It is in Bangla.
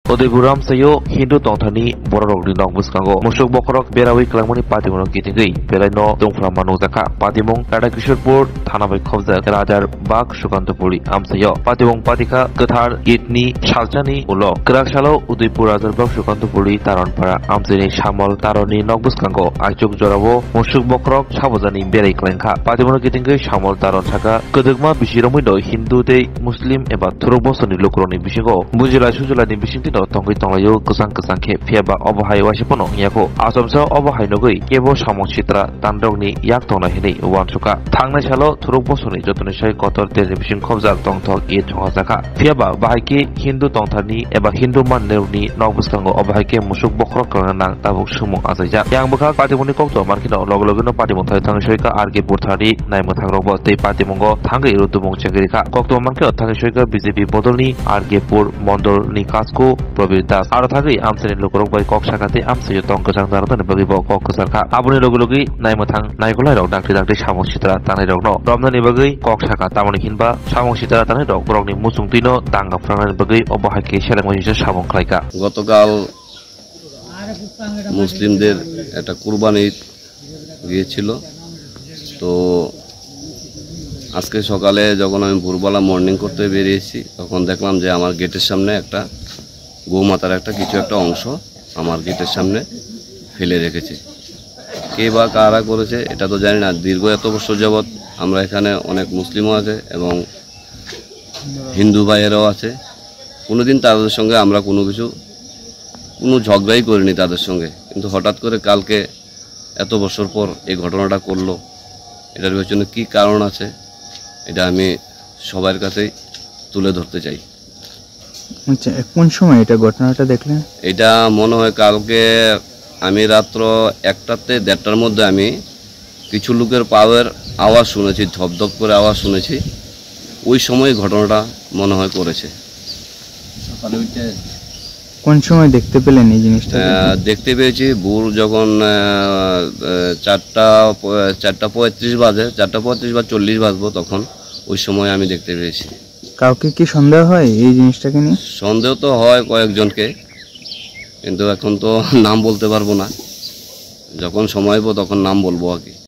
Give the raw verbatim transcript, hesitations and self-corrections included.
Udaipur Amsayo Hindu Tongthani Borok di Nong Buskango Musuk Bokorok Berawi Kelamuni Patimono Kitingi Belano Dongfra Manuzaka Patimong Rada Kishorpur Thanabai Khobza Radar Bak Sukantapuri Amsayo Patimong Patika Kathar Gitni Shaljani Ulo Krakshalo Udaipur Azarbak Sukantapuri Taronpara Amsini Shamal Taroni Nong Buskango Achuk Jorabo Musuk Bokorok Shabozani Berai Klenka Patimono Kitingi Shamal Taron Saka Kedegma Bishiromido Hindu de Muslim Eba Turobosoni Lukroni Bishingo Bujila Sujulani Bishintino Tongi Tonglayo Kusang Kusangke Fiaba Obahai Washipono Yako Asomso Obahai Nogui Kebo Samong Chitra Tandrogni Yak Tongla Hini Wansuka Tangna Chalo Turobosoni Jotunishai Kotor Television Kobzak Tongtok E Tongazaka Fiaba Bahaki Hindu Tongtani Eba Hindu Man Neuni Nogbuskango Obahake Musuk Bokrok Nang Tabuk Sumong Azaja Yang Buka Patimoni Kokto Markino Logologino Patimontai Tangshoika Arge Burthari Naimotang Robo Te Patimongo Tangai Rutumong Chengerika Kokto Markino Tangshoika B J P Bodolni Arge Pur Mondol Ni Kasko Probir Das Aro Thagi Amseni Lokorok Bai Kok Sakate Amsayo Tongkasang Daratan Bagi Bo Kok Kusarka Abuni Logologi Naimotang Naikolai Rok Dakti Dakti Samong Sitra Tanai Rokno Romnani Bagi Kok Saka Tamoni Hinba Samong Sitra Tanai Rok Borokni Musung Tino Danga Frangan Bagi Obahake Shelangojisa Samong Klaika গতকাল মুসলিমদের একটা কুরবানি গিয়েছিল তো আজকে সকালে যখন আমি ভোরবেলা মর্নিং করতে বেরিয়েছি তখন দেখলাম যে আমার গেটের সামনে একটা গোমাতার একটা কিছু একটা অংশ আমার গেটের সামনে ফেলে রেখেছে কে বা কারা করেছে এটা তো জানি না দীর্ঘ এত বছর যাবত আমরা এখানে অনেক মুসলিমও আছে এবং হিন্দু ভাইয়েরাও আছে কোনোদিন তাদের সঙ্গে আমরা কোনো কিছু কোনো ঝগড়াই করিনি তাদের সঙ্গে কিন্তু হঠাৎ করে কালকে এত বছর পর এই ঘটনাটা করলো এটার পেছনে কী কারণ আছে এটা আমি সবার কাছেই তুলে ধরতে চাই। আচ্ছা কোন সময় এটা ঘটনাটা দেখলেন? এটা মনে হয় কালকে আমি রাত্র একটাতে দেড়টার মধ্যে আমি কিছু লোকের পাওয়ার আওয়াজ শুনেছি, ধপধপ করে আওয়াজ শুনেছি, ওই সময় ঘটনাটা মনে হয় করেছে। কোন সময় দেখতে পেলেন এই জিনিসটা? দেখতে পেয়েছি ভোর যখন চারটা চারটা পঁয়ত্রিশ বাজে চারটা পঁয়ত্রিশ বা চল্লিশ বাজবো তখন ওই সময় আমি দেখতে পেয়েছি। কাউকে কি সন্দেহ হয় এই জিনিসটাকে নিয়ে? সন্দেহ তো হয় কয়েকজনকে, কিন্তু এখন তো নাম বলতে পারবো না, যখন সময় পাবো তখন নাম বলবো আর কি।